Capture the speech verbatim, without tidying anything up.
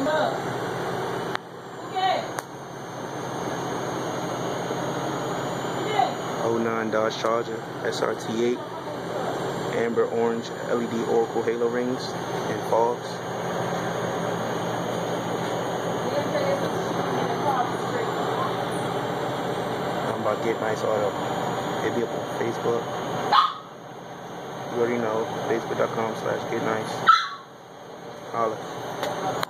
oh nine Dodge Charger, S R T eight, amber orange L E D Oracle halo rings and fogs. I'm about to get nice auto. Hit me up on Facebook. You already know, facebook dot com slash get nice. Holla.